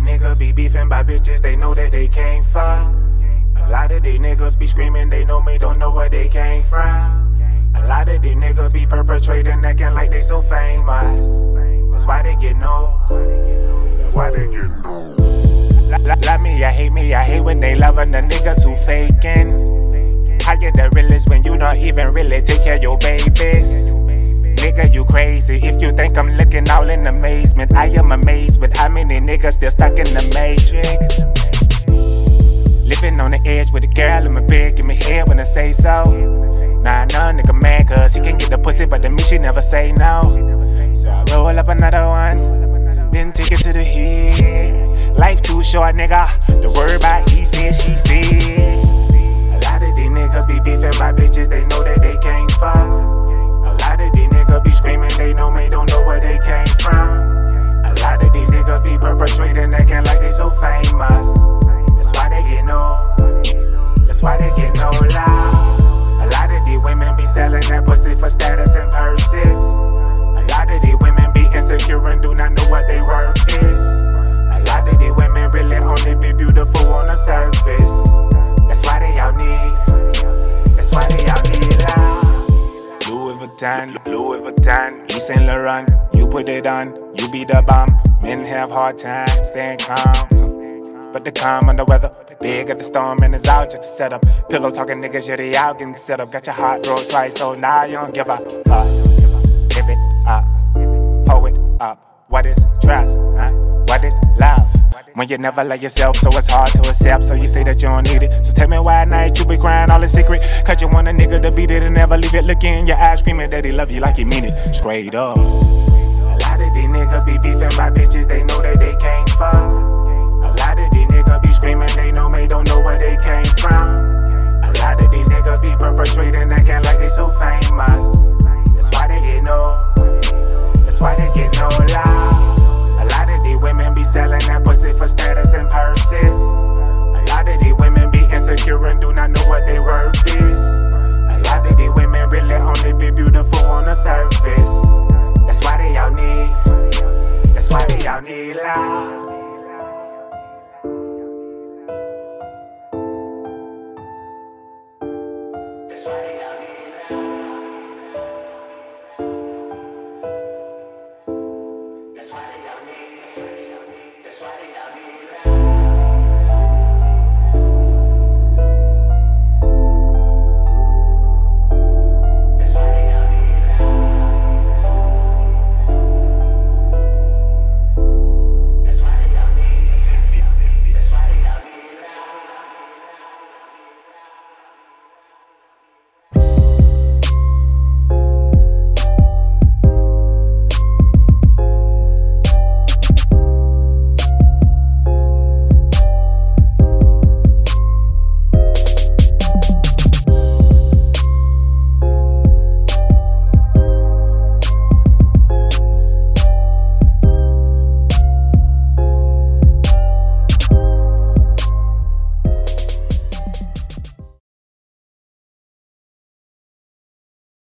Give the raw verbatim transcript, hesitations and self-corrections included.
niggas be beefing by bitches, they know that they can't fuck. A lot of these niggas be screaming, they know me, don't know where they came from. A lot of these niggas be perpetrating, acting like they so famous. That's why they get no. That's why they get no. Love me, I hate me, I hate when they loving the niggas who faking. I get the realest when you don't even really take care of your babies. Nigga, you crazy if you think I'm looking all in amazement. I am amazed with how many niggas still stuck in the matrix. Living on the edge with a girl in my bed, give me head when I say so. Nah, nah, nigga mad cause he can't get the pussy, but to me she never say no. So I roll up another one, then take it to the head. Life too short, nigga, the word about he said, she said. A lot of these niggas be beefing by bitches, they know that they can't fuck. A lot of these niggas be screaming, they know me, don't know where they came from. A lot of these niggas be perpetrating, acting like they so famous. That's why they get no, that's why they get no love. A lot of these women be selling that pussy for status and purses. A lot of these women be insecure and do not know what they worth is. A lot of these women really only be beautiful on the surface. That's why they all need, that's why they all need love. Louis Vuitton, Louis Vuitton, Yves Saint Laurent, you put it on, you be the bomb. Men have hard time staying calm, but the calm under weather. Big at the storm and it's out just to set up. Pillow talking niggas, yeah, they out getting set up. Got your heart broke twice, so now you don't give a fuck. Give it up, pull it up. What is trust, huh? What is love? When you never love yourself, so it's hard to accept. So you say that you don't need it. So tell me why at night you be crying all in secret. Cause you want a nigga to beat it and never leave it. Look in your eyes screaming that he love you like he mean it. Straight up. A lot of these niggas be beefing by bitches, they know that they can't fuck. A lot of these niggas be screaming, they know me, don't know where they came from. A lot of these niggas be perpetrating, acting like they so famous. That's why they get no, that's why they get no love. A lot of these women be selling that pussy for status and purses. A lot of these women be insecure and do not know what they worth is. A lot of these women really only be beautiful on the surface. That's why they all need, that's why they all need love.